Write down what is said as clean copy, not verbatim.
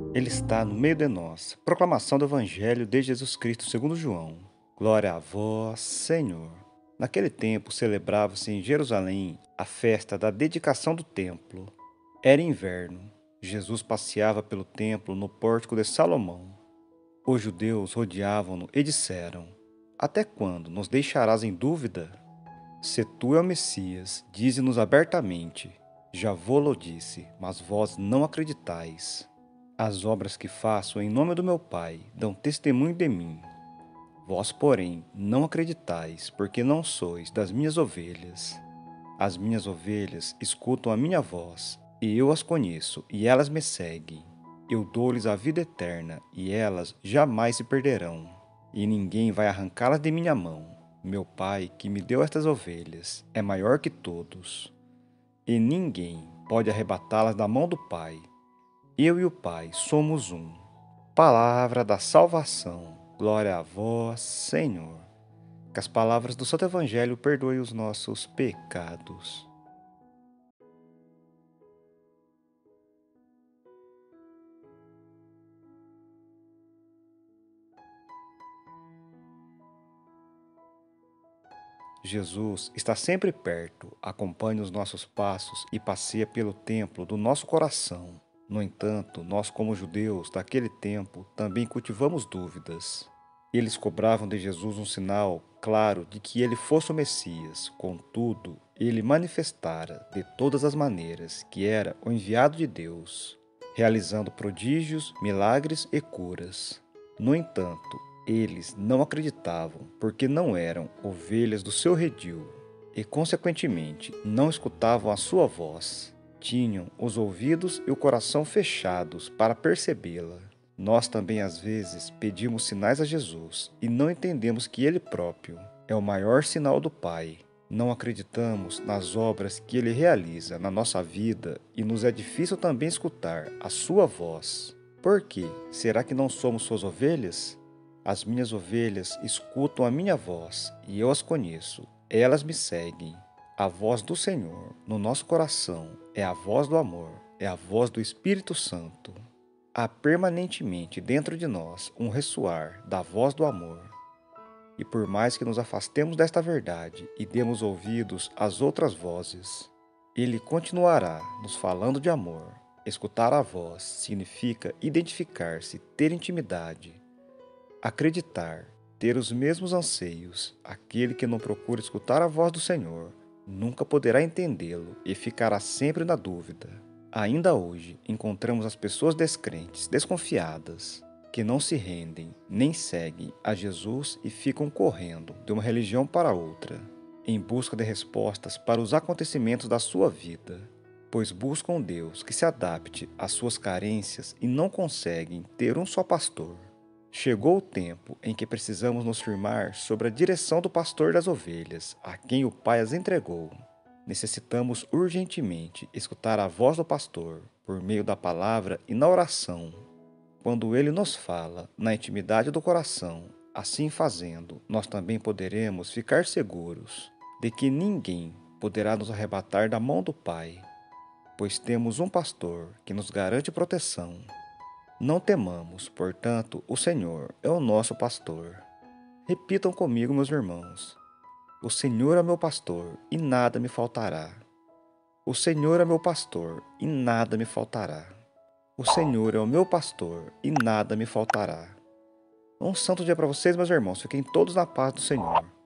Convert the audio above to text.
Ele está no meio de nós. Proclamação do Evangelho de Jesus Cristo segundo João. Glória a vós, Senhor. Naquele tempo celebrava-se em Jerusalém a festa da dedicação do templo. Era inverno. Jesus passeava pelo templo no pórtico de Salomão. Os judeus rodeavam-no e disseram: Até quando nos deixarás em dúvida? Se tu é o Messias, dize-nos abertamente. Já vô-lo disse, mas vós não acreditais. As obras que faço em nome do meu Pai dão testemunho de mim. Vós, porém, não acreditais, porque não sois das minhas ovelhas. As minhas ovelhas escutam a minha voz, e eu as conheço, e elas me seguem. Eu dou-lhes a vida eterna, e elas jamais se perderão, e ninguém vai arrancá-las de minha mão. Meu Pai, que me deu estas ovelhas, é maior que todos, e ninguém pode arrebatá-las da mão do Pai. Eu e o Pai somos um. Palavra da salvação. Glória a vós, Senhor. Que as palavras do Santo Evangelho perdoem os nossos pecados. Jesus está sempre perto, acompanha os nossos passos e passeia pelo templo do nosso coração. No entanto, nós, como judeus daquele tempo, também cultivamos dúvidas. Eles cobravam de Jesus um sinal claro de que ele fosse o Messias, contudo, ele manifestara de todas as maneiras que era o enviado de Deus, realizando prodígios, milagres e curas. No entanto, eles não acreditavam porque não eram ovelhas do seu redil e, consequentemente, não escutavam a sua voz. Tinham os ouvidos e o coração fechados para percebê-la. Nós também às vezes pedimos sinais a Jesus e não entendemos que Ele próprio é o maior sinal do Pai. Não acreditamos nas obras que Ele realiza na nossa vida e nos é difícil também escutar a Sua voz. Por quê? Será que não somos Suas ovelhas? As minhas ovelhas escutam a minha voz e eu as conheço. Elas me seguem. A voz do Senhor no nosso coração é a voz do amor, é a voz do Espírito Santo. Há permanentemente dentro de nós um ressoar da voz do amor. E por mais que nos afastemos desta verdade e demos ouvidos às outras vozes, Ele continuará nos falando de amor. Escutar a voz significa identificar-se, ter intimidade, acreditar, ter os mesmos anseios. Aquele que não procura escutar a voz do Senhor nunca poderá entendê-lo e ficará sempre na dúvida. Ainda hoje encontramos as pessoas descrentes, desconfiadas, que não se rendem nem seguem a Jesus e ficam correndo de uma religião para outra, em busca de respostas para os acontecimentos da sua vida, pois buscam um Deus que se adapte às suas carências e não conseguem ter um só pastor. Chegou o tempo em que precisamos nos firmar sobre a direção do pastor das ovelhas, a quem o Pai as entregou. Necessitamos urgentemente escutar a voz do pastor por meio da palavra e na oração. Quando ele nos fala na intimidade do coração, assim fazendo, nós também poderemos ficar seguros de que ninguém poderá nos arrebatar da mão do Pai, pois temos um pastor que nos garante proteção. Não temamos, portanto, o Senhor é o nosso pastor. Repitam comigo, meus irmãos. O Senhor é meu pastor e nada me faltará. O Senhor é meu pastor e nada me faltará. O Senhor é o meu pastor e nada me faltará. Um santo dia para vocês, meus irmãos. Fiquem todos na paz do Senhor.